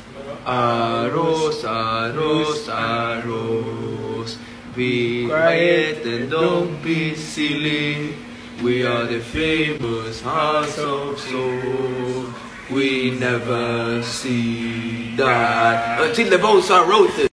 Arroz, arroz, arroz. Be quiet and don't be silly. We are the famous House of Soul. We never see that until the boats are roasted.